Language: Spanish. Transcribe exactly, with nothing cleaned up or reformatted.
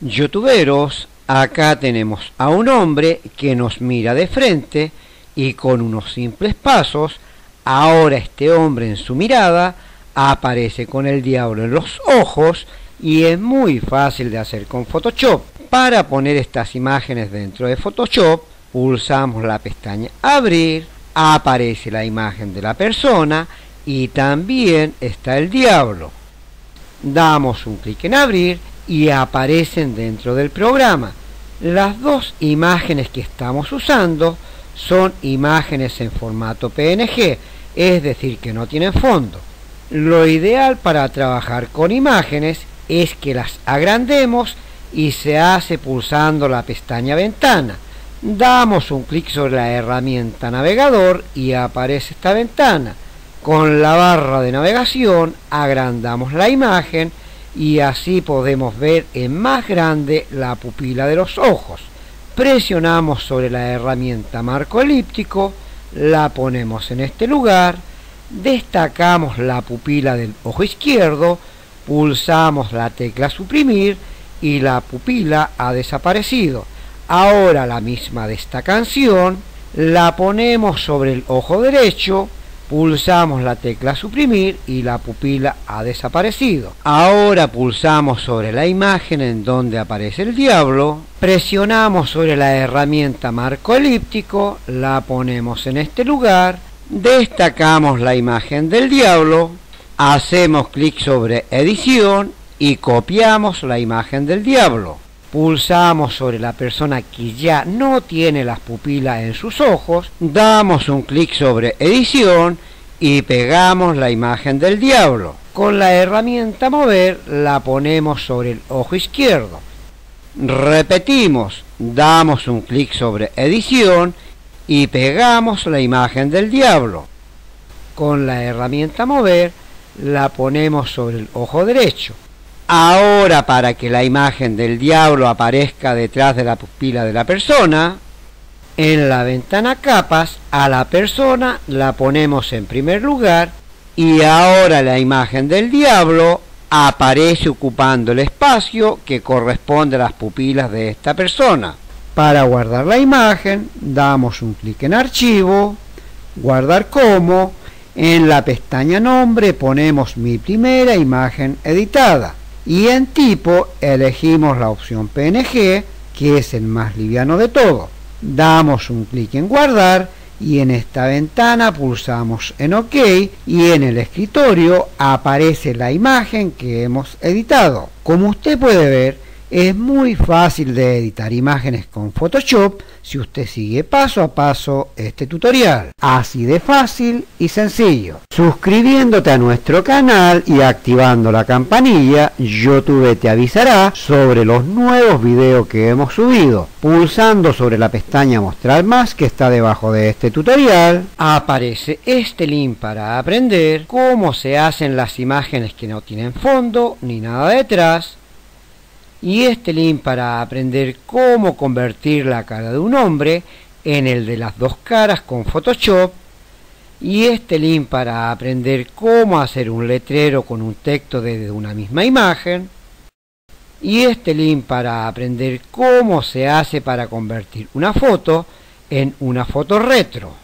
Youtuberos, acá tenemos a un hombre que nos mira de frente y con unos simples pasos, ahora este hombre en su mirada aparece con el diablo en los ojos y es muy fácil de hacer con Photoshop. Para poner estas imágenes dentro de Photoshop, pulsamos la pestaña Abrir, aparece la imagen de la persona y también está el diablo. Damos un clic en Abrir y aparecen dentro del programa. Las dos imágenes que estamos usando son imágenes en formato P N G, es decir, que no tienen fondo. Lo ideal para trabajar con imágenes es que las agrandemos y se hace pulsando la pestaña Ventana. Damos un clic sobre la herramienta Navegador y aparece esta ventana. Con la barra de navegación agrandamos la imagen y así podemos ver en más grande la pupila de los ojos. Presionamos sobre la herramienta Marco Elíptico, la ponemos en este lugar, destacamos la pupila del ojo izquierdo, pulsamos la tecla Suprimir y la pupila ha desaparecido. Ahora la misma de esta canción, la ponemos sobre el ojo derecho, pulsamos la tecla Suprimir y la pupila ha desaparecido. Ahora pulsamos sobre la imagen en donde aparece el diablo, presionamos sobre la herramienta Marco Elíptico, la ponemos en este lugar, destacamos la imagen del diablo, hacemos clic sobre Edición y copiamos la imagen del diablo. Pulsamos sobre la persona que ya no tiene las pupilas en sus ojos, damos un clic sobre Edición y pegamos la imagen del diablo. Con la herramienta Mover la ponemos sobre el ojo izquierdo. Repetimos, damos un clic sobre Edición y pegamos la imagen del diablo. Con la herramienta Mover la ponemos sobre el ojo derecho. Ahora, para que la imagen del diablo aparezca detrás de la pupila de la persona, en la ventana Capas a la persona la ponemos en primer lugar y ahora la imagen del diablo aparece ocupando el espacio que corresponde a las pupilas de esta persona. Para guardar la imagen damos un clic en Archivo, Guardar como, en la pestaña Nombre ponemos mi primera imagen editada. Y en tipo elegimos la opción P N G, que es el más liviano de todo. Damos un clic en guardar y en esta ventana pulsamos en OK y en el escritorio aparece la imagen que hemos editado. Como usted puede ver, es muy fácil de editar imágenes con Photoshop si usted sigue paso a paso este tutorial. Así de fácil y sencillo. Suscribiéndote a nuestro canal y activando la campanilla, YouTube te avisará sobre los nuevos videos que hemos subido. Pulsando sobre la pestaña Mostrar más que está debajo de este tutorial, aparece este link para aprender cómo se hacen las imágenes que no tienen fondo ni nada detrás. Y este link para aprender cómo convertir la cara de un hombre en el de las dos caras con Photoshop. Y este link para aprender cómo hacer un letrero con un texto desde una misma imagen. Y este link para aprender cómo se hace para convertir una foto en una foto retro.